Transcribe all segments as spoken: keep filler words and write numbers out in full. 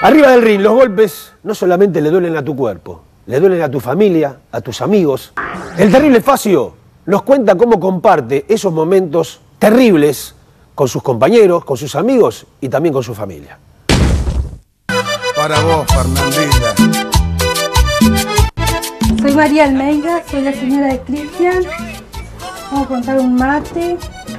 Arriba del ring, los golpes no solamente le duelen a tu cuerpo, le duelen a tu familia, a tus amigos. El terrible Facio nos cuenta cómo comparte esos momentos terribles con sus compañeros, con sus amigos y también con su familia. Para vos, Fernandita. Soy María Almeida, soy la señora de Cristian. Vamos a contar un mate.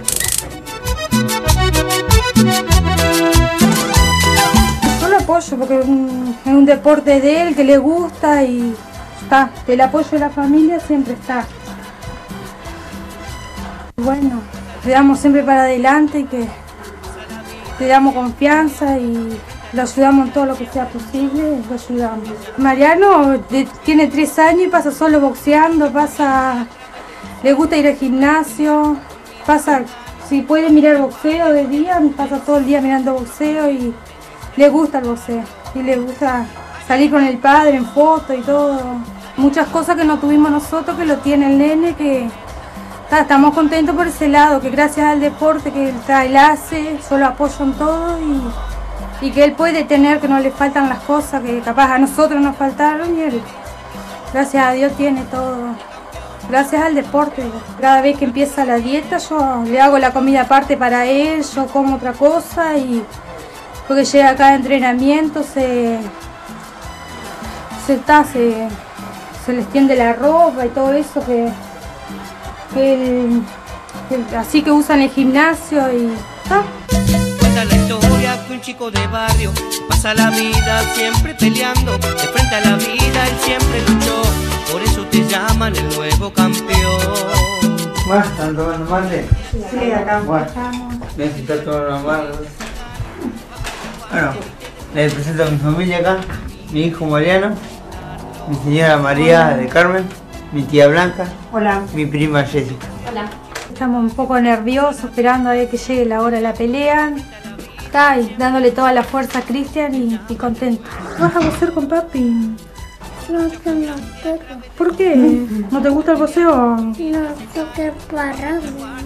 Yo lo apoyo porque es un, es un deporte de él que le gusta y está. El apoyo de la familia siempre está. Bueno, le damos siempre para adelante y que le damos confianza y lo ayudamos en todo lo que sea posible, lo ayudamos. Mariano de, tiene tres años y pasa solo boxeando, pasa, le gusta ir al gimnasio, pasa, si puede mirar boxeo de día, pasa todo el día mirando boxeo y le gusta el boxeo. Y le gusta salir con el padre en foto y todo. Muchas cosas que no tuvimos nosotros, que lo tiene el nene, que está, estamos contentos por ese lado, que gracias al deporte que está, él hace, yo lo apoyo en todo y... y que él puede tener, que no le faltan las cosas que capaz a nosotros nos faltaron y él, gracias a Dios, tiene todo. Gracias al deporte. Cada vez que empieza la dieta yo le hago la comida aparte para él, yo como otra cosa y porque llega acá de entrenamiento, se, se, está, se, se le extiende la ropa y todo eso que, que, él, que así que usan el gimnasio y ¿ah? La historia que un chico de barrio pasa la vida siempre peleando, de frente a la vida él siempre luchó, por eso te llaman el nuevo campeón. ¿Más? ¿Están tomando mate? Sí, acá bueno, necesito tomar mate. Bueno, les presento a mi familia acá, mi hijo Mariano, mi señora María Hola. de Carmen, mi tía Blanca, Hola. Mi prima Jessica. Hola. Estamos un poco nerviosos, esperando a ver que llegue la hora de la pelea. Está y dándole toda la fuerza a Cristian y, y contento. ¿Qué vas a boxear con papi? No, que no quiero. ¿Por qué? ¿No te gusta el boxeo? No, porque es pararme.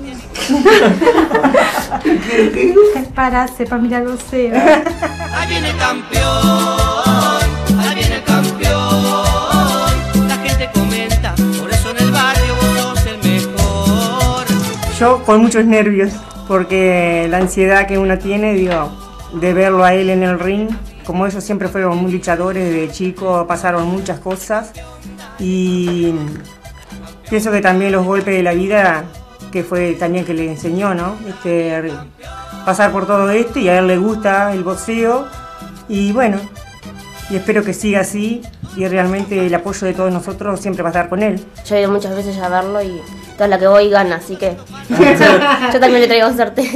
Es pararse para mirar el boxeo. Ahí viene el campeón, ahí viene el campeón. La gente comenta, por eso en el barrio vos sos el mejor. Yo con muchos nervios, porque la ansiedad que uno tiene, digo, de verlo a él en el ring, como ellos siempre fueron muy luchadores desde chico, pasaron muchas cosas y pienso que también los golpes de la vida, que fue también que le enseñó, ¿no? Este, pasar por todo esto y a él le gusta el boxeo y bueno, y espero que siga así y realmente el apoyo de todos nosotros siempre va a estar con él. Yo he ido muchas veces a verlo y toda la que voy gana, así que yo, yo también le traigo suerte.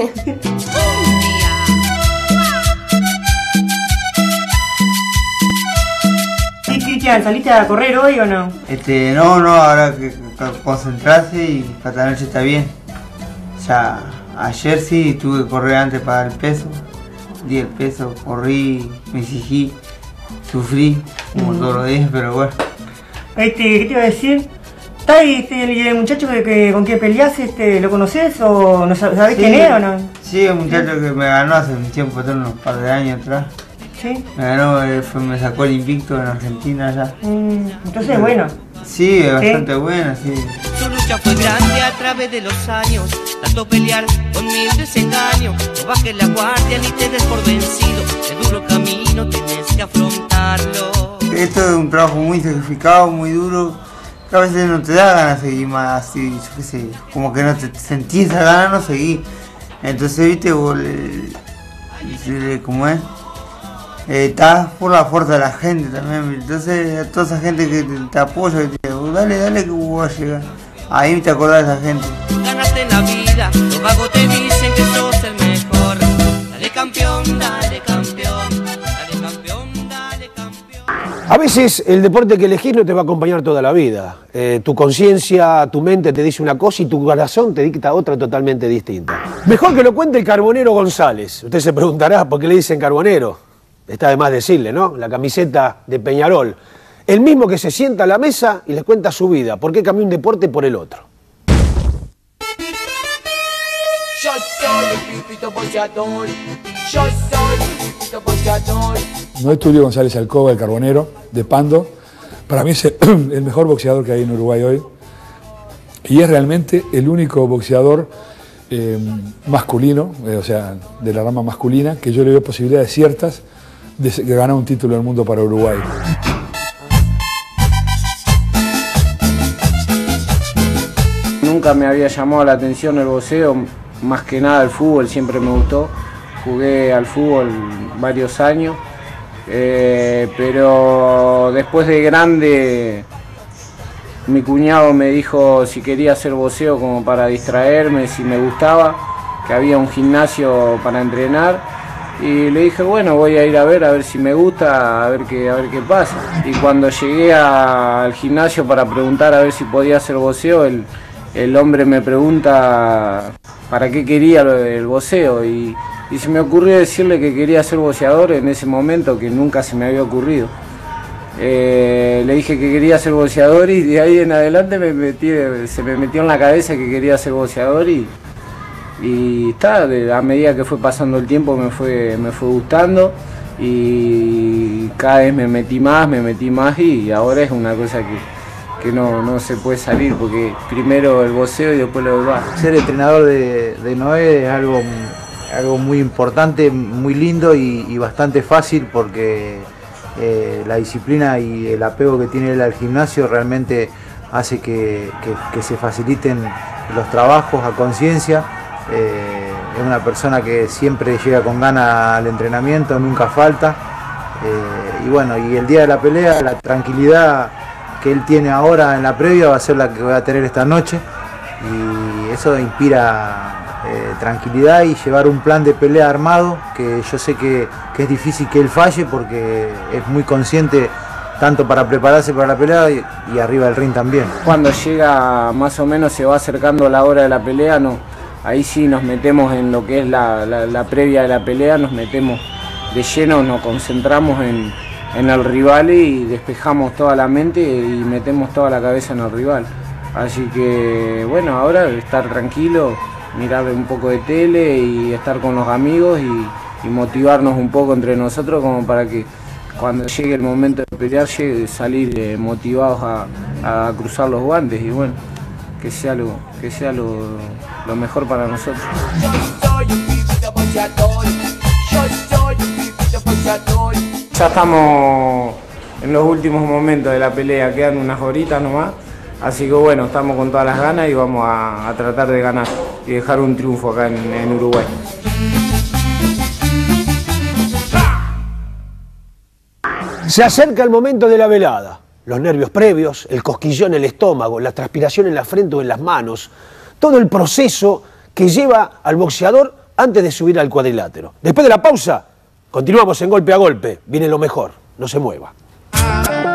Sí, Cristian, ¿saliste a correr hoy o no? Este, no, no, ahora que, que concentrarse y para esta noche está bien. Ya ayer sí tuve que correr antes para el peso, di el peso, corrí, me exigí, sufrí como mm. todos los días, pero bueno. Este, ¿qué te iba a decir? ¿Está ahí este, el, el muchacho que, que, con quien peleás, este, lo conoces o no sabés sí, quién es o no? Sí, un muchacho que me ganó hace un tiempo, hace unos par de años atrás. ¿Sí? Me ganó, eh, fue, me sacó el invicto en Argentina allá. Mm, entonces, bueno. Sí, es bastante ¿Sí? bueno, sí. Su lucha fue grande a través de los años, tanto pelear con mil desengaños. No bajes la guardia ni te des por vencido, el duro camino tienes que afrontarlo. Esto es un trabajo muy sacrificado, muy duro. A veces no te da ganas de seguir más así, yo qué sé, como que no te sentís esa ganas, no seguir. Entonces, viste, vos, le, le, ¿cómo es? Eh, estás por la fuerza de la gente también, entonces a toda esa gente que te, te apoya, que te dice, dale, dale que vos vas a llegar. Ahí te acordás de esa gente. Ganaste en la vida, los vagos te dicen que sos el mejor. Dale campeón, dale campeón, dale campeón, dale campeón. A veces el deporte que elegís no te va a acompañar toda la vida. Eh, tu conciencia, tu mente te dice una cosa y tu corazón te dicta otra totalmente distinta. Mejor que lo cuente el Carbonero González. Usted se preguntará por qué le dicen Carbonero. Está de más decirle, ¿no? La camiseta de Peñarol. El mismo que se sienta a la mesa y les cuenta su vida. ¿Por qué cambió un deporte por el otro? Yo soy el pipito boxeador. Yo soy el pipito boxeador. No es Tulio González Alcoba, el Carbonero, de Pando. Para mí es el mejor boxeador que hay en Uruguay hoy. Y es realmente el único boxeador eh, masculino, eh, o sea, de la rama masculina, que yo le veo posibilidades ciertas de, de ganar un título del mundo para Uruguay. Nunca me había llamado la atención el boxeo, más que nada el fútbol, siempre me gustó. Jugué al fútbol varios años, eh, pero después de grande mi cuñado me dijo si quería hacer boxeo como para distraerme, si me gustaba, que había un gimnasio para entrenar, y le dije bueno, voy a ir a ver, a ver si me gusta, a ver qué, a ver qué pasa. Y cuando llegué a, al gimnasio para preguntar a ver si podía hacer boxeo, el, el hombre me pregunta para qué quería el boxeo, y, y se me ocurrió decirle que quería ser boxeador en ese momento, que nunca se me había ocurrido. Eh, le dije que quería ser boxeador y de ahí en adelante me metí, se me metió en la cabeza que quería ser boxeador, y, y está, a medida que fue pasando el tiempo me fue, me fue gustando, y cada vez me metí más, me metí más, y ahora es una cosa que, que no, no se puede salir, porque primero el boxeo y después lo demás. Ser entrenador de, de Noé es algo, algo muy importante, muy lindo y, y bastante fácil, porque Eh, la disciplina y el apego que tiene él al gimnasio realmente hace que, que, que se faciliten los trabajos a conciencia. Eh, es una persona que siempre llega con ganas al entrenamiento, nunca falta. Eh, y bueno, y el día de la pelea, la tranquilidad que él tiene ahora en la previa va a ser la que voy a tener esta noche, y eso inspira Eh, tranquilidad y llevar un plan de pelea armado, que yo sé que, que es difícil que él falle, porque es muy consciente tanto para prepararse para la pelea y, y arriba del ring también. Cuando llega más o menos, se va acercando la hora de la pelea, no, ahí sí nos metemos en lo que es la, la, la previa de la pelea, nos metemos de lleno, nos concentramos en, en el rival y despejamos toda la mente y metemos toda la cabeza en el rival. Así que bueno, ahora estar tranquilo, mirar un poco de tele y estar con los amigos y, y motivarnos un poco entre nosotros, como para que cuando llegue el momento de pelear, llegue, salir eh, motivados a, a cruzar los guantes, y bueno, que sea lo, que sea lo, lo mejor para nosotros. Ya estamos en los últimos momentos de la pelea, quedan unas horitas nomás. Así que bueno, estamos con todas las ganas y vamos a, a tratar de ganar y dejar un triunfo acá en, en Uruguay. Se acerca el momento de la velada. Los nervios previos, el cosquillón en el estómago, la transpiración en la frente o en las manos. Todo el proceso que lleva al boxeador antes de subir al cuadrilátero. Después de la pausa, continuamos en Golpe a Golpe. Viene lo mejor. No se mueva.